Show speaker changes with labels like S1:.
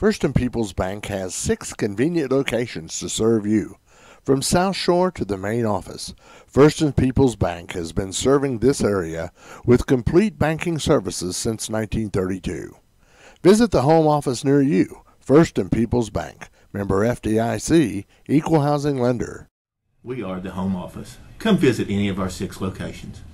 S1: First and Peoples Bank has 6 convenient locations to serve you. From South Shore to the main office, First and Peoples Bank has been serving this area with complete banking services since 1932. Visit the home office near you. First and Peoples Bank, member FDIC, equal housing lender.
S2: We are the home office. Come visit any of our 6 locations.